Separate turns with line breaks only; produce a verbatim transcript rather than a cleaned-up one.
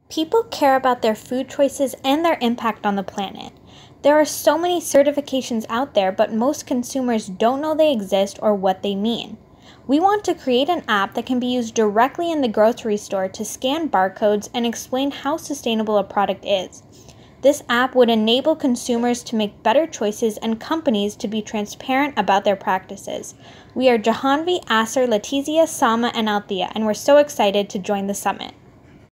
People care about their food choices and their impact on the planet. There are so many certifications out there, but most consumers don't know they exist or what they mean. We want to create an app that can be used directly in the grocery store to scan barcodes and explain how sustainable a product is. This app would enable consumers to make better choices and companies to be transparent about their practices. We are Jahanvi, Aser, Letizia, Sama, and Althea, and we're so excited to join the summit.